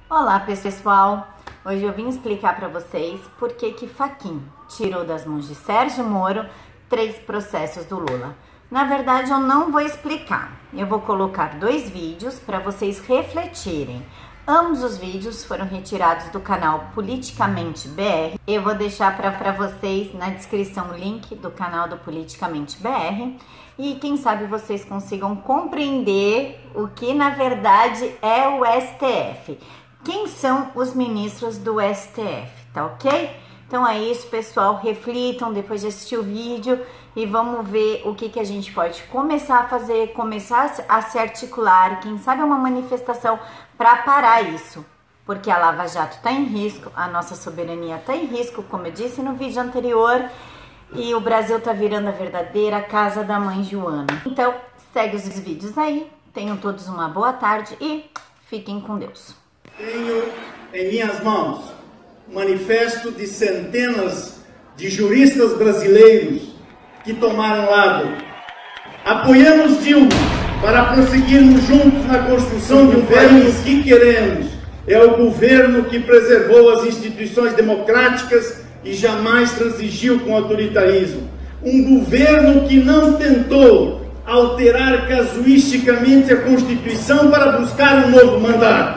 Olá pessoal, hoje eu vim explicar para vocês por que Fachin tirou das mãos de Sérgio Moro 3 processos do Lula. Na verdade eu não vou explicar, eu vou colocar 2 vídeos para vocês refletirem. Ambos os vídeos foram retirados do canal Politicamente BR. Eu vou deixar para vocês na descrição o link do canal do Politicamente BR. E quem sabe vocês consigam compreender o que na verdade é o STF. Quem são os ministros do STF, tá ok? Então é isso, pessoal. Reflitam depois de assistir o vídeo e vamos ver o que a gente pode começar a fazer, começar a se articular. Quem sabe uma manifestação para parar isso. Porque a Lava Jato está em risco, a nossa soberania está em risco, como eu disse no vídeo anterior. E o Brasil tá virando a verdadeira casa da mãe Joana. Então, segue os vídeos aí. Tenham todos uma boa tarde e fiquem com Deus. Tenho em minhas mãos o manifesto de centenas de juristas brasileiros que tomaram lado. Apoiamos Dilma para prosseguirmos juntos na construção de um país que queremos. É o governo que preservou as instituições democráticas e jamais transigiu com autoritarismo. Um governo que não tentou alterar casuisticamente a Constituição para buscar um novo mandato.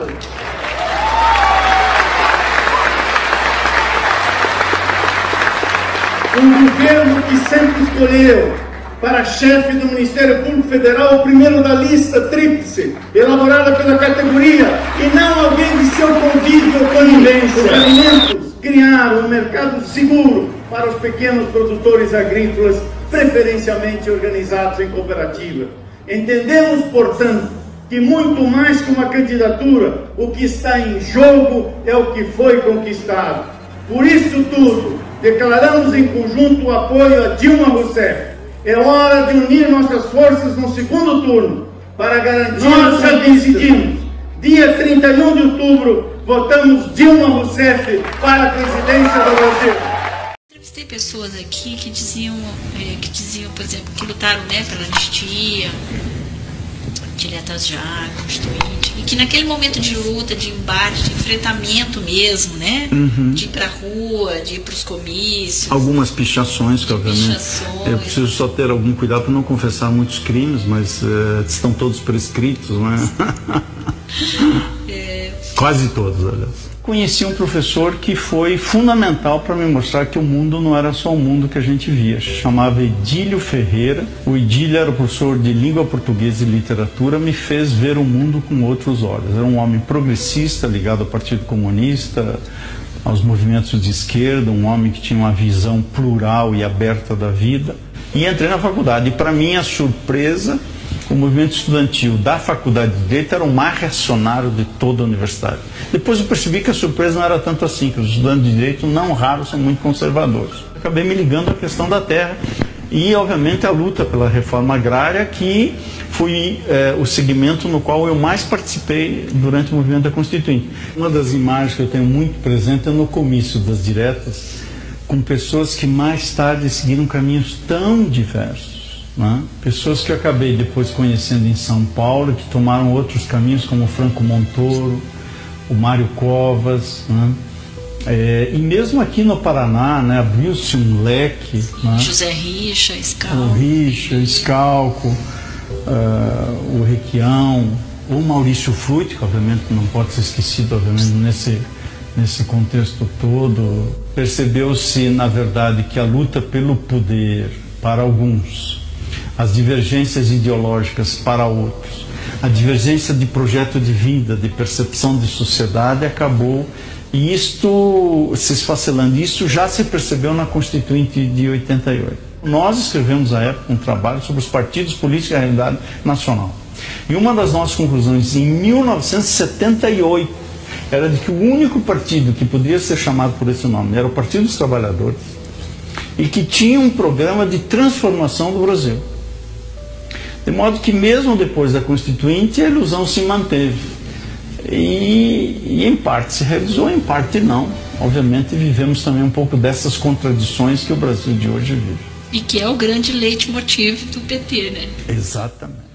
Um governo que sempre escolheu para chefe do Ministério Público Federal o primeiro da lista tríplice, elaborada pela categoria, e não alguém de seu convívio ou conivência. Os alimentos criaram um mercado seguro para os pequenos produtores agrícolas, preferencialmente organizados em cooperativa. Entendemos, portanto, que muito mais que uma candidatura, o que está em jogo é o que foi conquistado. Por isso tudo, declaramos em conjunto o apoio a Dilma Rousseff. É hora de unir nossas forças no segundo turno para garantir. Nós já decidimos. Dia 31 de outubro, votamos Dilma Rousseff para a presidência do Brasil. Entrevistei pessoas aqui que diziam, por exemplo, que lutaram, né, pela anistia, diretas já, constituinte, e que naquele momento de luta, de embate, de enfrentamento mesmo, né, de ir pra rua, de ir pros comícios. Algumas pichações, que obviamente eu preciso só ter algum cuidado para não confessar muitos crimes, mas estão todos prescritos, né? Quase todos, aliás. Conheci um professor que foi fundamental para me mostrar que o mundo não era só o mundo que a gente via. Chamava Edílio Ferreira. O Edílio era professor de língua portuguesa e literatura, me fez ver o mundo com outros olhos. Era um homem progressista, ligado ao Partido Comunista, aos movimentos de esquerda, um homem que tinha uma visão plural e aberta da vida. E entrei na faculdade. E para minha surpresa, o movimento estudantil da Faculdade de Direito era o mais reacionário de toda a universidade. Depois eu percebi que a surpresa não era tanto assim, que os estudantes de Direito, não raros, são muito conservadores. Acabei me ligando à questão da terra e, obviamente, a luta pela reforma agrária, que foi o segmento no qual eu mais participei durante o movimento da Constituinte. Uma das imagens que eu tenho muito presente é no comício das diretas, com pessoas que mais tarde seguiram caminhos tão diversos. Né? Pessoas que eu acabei depois conhecendo em São Paulo, que tomaram outros caminhos, como o Franco Montoro, o Mário Covas, né? E mesmo aqui no Paraná, né, abriu-se um leque. Né? José Richa, Scalco. O Richa, Scalco, o Requião, o Maurício Frutti, que obviamente não pode ser esquecido, obviamente, nesse contexto todo. Percebeu-se, na verdade, que a luta pelo poder para alguns, as divergências ideológicas para outros, a divergência de projeto de vida, de percepção de sociedade acabou, e isto se esfacelando. Isso já se percebeu na Constituinte de 88. Nós escrevemos à época um trabalho sobre os partidos políticos e a realidade nacional. E uma das nossas conclusões em 1978 era de que o único partido que podia ser chamado por esse nome era o Partido dos Trabalhadores, e que tinha um programa de transformação do Brasil. De modo que mesmo depois da Constituinte a ilusão se manteve. E em parte se realizou, em parte não. Obviamente vivemos também um pouco dessas contradições que o Brasil de hoje vive. E que é o grande leitmotiv do PT, né? Exatamente.